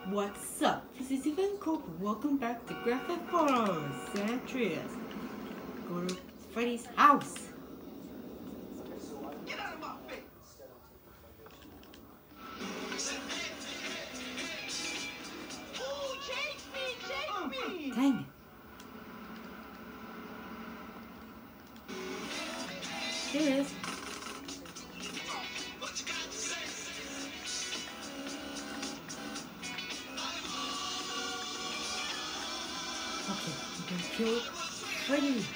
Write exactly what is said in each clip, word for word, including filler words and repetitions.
What's up? This is Ivan Cope. Welcome back to Grand Theft Auto San Andreas. Go to Freddy's house. Get out of my face! Oh, chase me, chase me! Dang it. There it is. Okay, we can kill Freddy.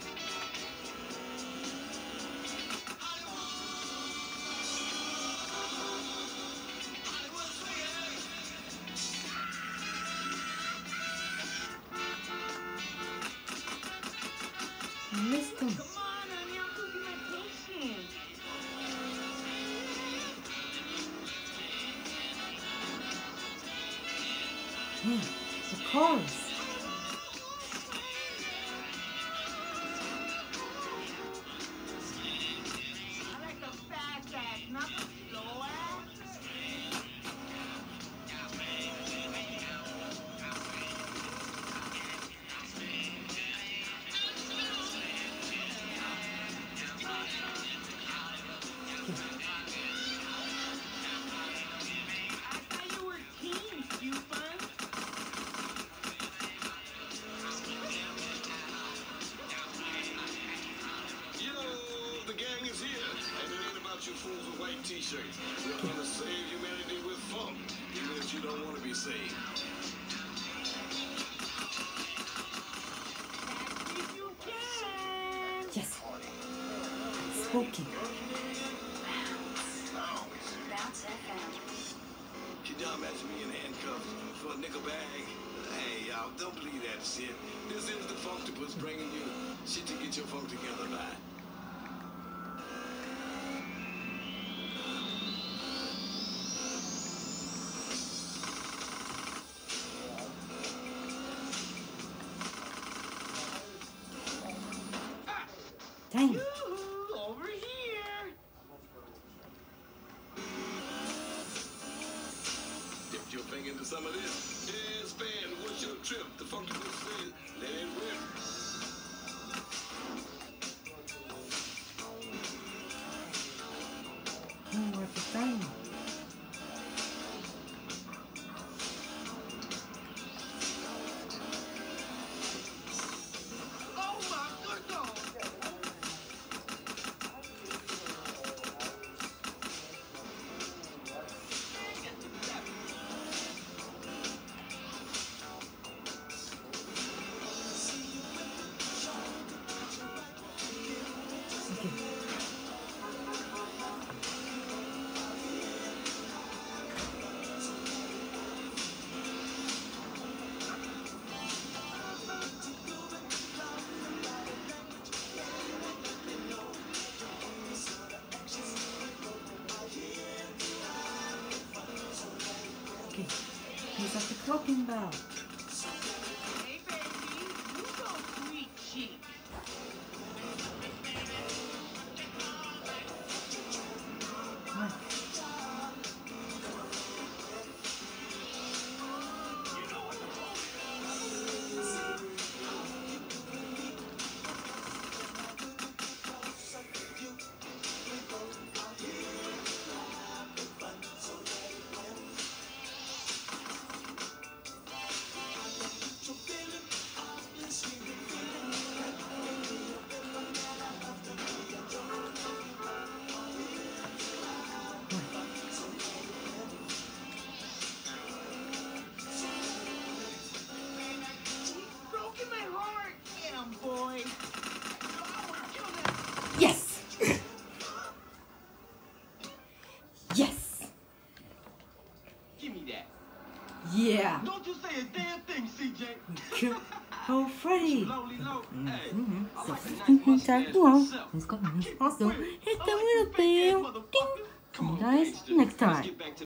I missed him. Come on, honey, I'm losing my patience. Man, the cars. I like the fast ass, not the slow ass. I thought you were team, stupid. Yo, the gang is here, and it ain't about you fools with white t-shirts. We're gonna save humanity with funk, even if you don't want to be saved. If you can. Yes. Spooky. Can y'all imagine me in handcuffs for a nickel bag? Hey, y'all, don't believe that shit. This is the Funktopus bringing you shit to get your funk together by. Dang it. Yoo-hoo, over here. Dipped your finger into some of this. Yeah, Span, what's your trip? The Funktopus says, let it rip. Oh, where's the thing? Oh my goodness. Okay. Okay. He's at the clocking bell. Hey, baby, you so sweet cheek. Come on. Broken my heart. Get him, boy. I want to kill them. Yes! Yes! Give me that. Yeah! Don't you say a damn thing, C J. Kill oh, Freddy! Slowly low. Hey, Mm-hmm. I So, like a nice mustache well, myself. let's go. Also, hit the little bell. Ding! Come on, guys, gangster. next Let's time. get back to